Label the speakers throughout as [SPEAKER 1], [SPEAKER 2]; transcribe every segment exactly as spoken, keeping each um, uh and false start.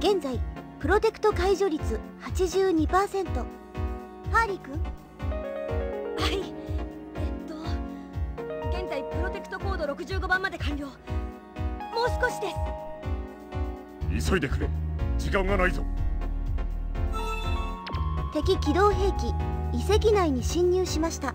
[SPEAKER 1] 現在プロテクト解除率 はちじゅうにパーセント。 ハーリー君。
[SPEAKER 2] はい、えっと現在プロテクトコードろくじゅうごばんまで完了。もう少しです。
[SPEAKER 3] 急いでくれ、時間がないぞ。
[SPEAKER 1] 敵機動兵器遺跡内に侵入しました。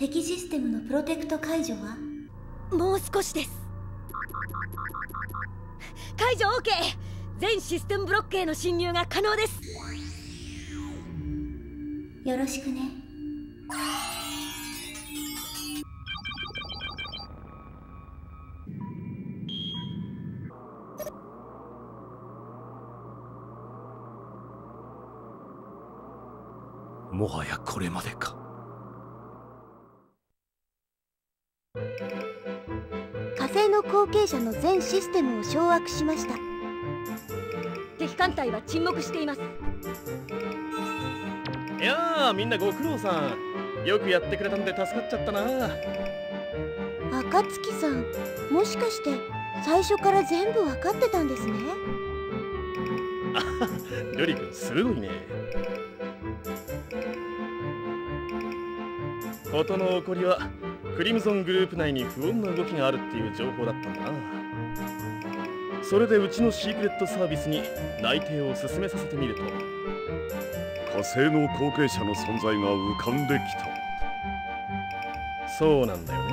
[SPEAKER 1] 敵システムのプロテクト解除は？
[SPEAKER 2] もう少しです。解除 OK。 全システムブロックへの侵入が可能です。
[SPEAKER 1] よろしくね。
[SPEAKER 3] もはやこれまでか。
[SPEAKER 1] 火星の後継者の全システムを掌握しました。
[SPEAKER 2] 敵艦隊は沈黙しています。
[SPEAKER 4] いやー、みんなご苦労さん。よくやってくれたんで助かっちゃったな。
[SPEAKER 1] 暁さん、もしかして最初から全部わかってたんですね。
[SPEAKER 4] あは、瑠璃君鋭いね。事の起こりはクリムゾングループ内に不穏な動きがあるっていう情報だったんだな。それでうちのシークレットサービスに内定を進めさせてみると、
[SPEAKER 3] 火星の後継者の存在が浮かんできた。
[SPEAKER 4] そうなんだよね。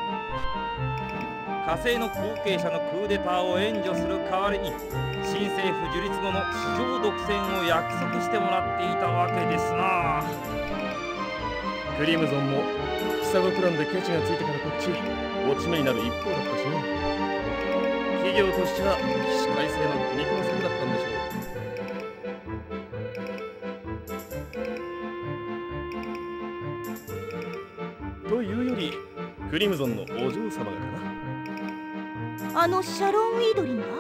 [SPEAKER 5] 火星の後継者のクーデターを援助する代わりに、新政府樹立後の市場独占を約束してもらっていたわけですな。
[SPEAKER 4] クリムゾンもヒサゴプランでケチがついてからこっち落ち目になる一方だったしね。企業としては起死回生の苦肉の策だったんでしょう。というよりクリムゾンのお嬢様がか
[SPEAKER 1] な。あのシャロン・ウィードリンが？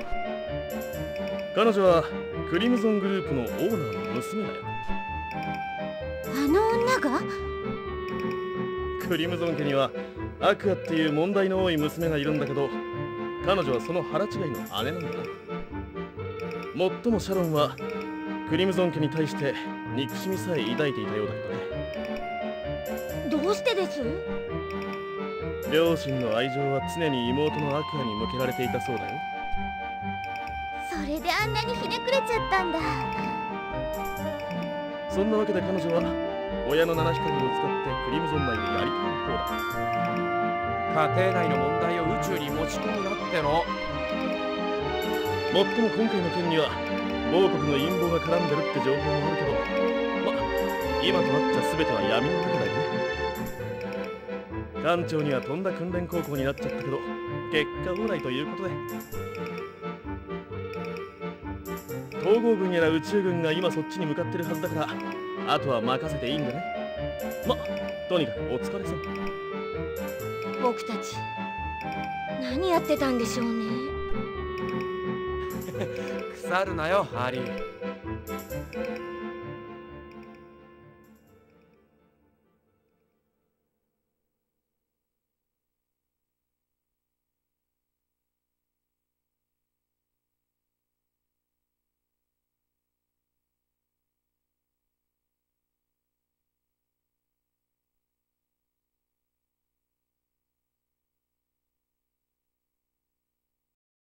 [SPEAKER 4] 彼女はクリムゾングループのオーナーの娘だよ。
[SPEAKER 1] あの女が？
[SPEAKER 4] クリムゾン家にはアクアっていう問題の多い娘がいるんだけど、彼女はその腹違いの姉なんだ。もっともシャロンはクリムゾン家に対して憎しみさえ抱いていたようだけ
[SPEAKER 2] どね。どうしてです？
[SPEAKER 4] 両親の愛情は常に妹のアクアに向けられていたそうだよ。
[SPEAKER 1] それであんなにひねくれちゃったんだ。
[SPEAKER 4] そんなわけで彼女は親の七光を使ってクリムゾン内でやりたい方だ。
[SPEAKER 5] 家庭内の問題を宇宙に持ち込むなっての。
[SPEAKER 4] もっとも今回の件には某国の陰謀が絡んでるって情報もあるけど、ま、今となっちゃ全ては闇の中だよね。艦長にはとんだ訓練高校になっちゃったけど、結果オーライということで。統合軍やら宇宙軍が今そっちに向かってるはずだから、あとは任せていいんだね。ま、とにかくお疲れさん。
[SPEAKER 2] 僕たち何やってたんでしょうね。
[SPEAKER 5] 腐るなよ、ハリー。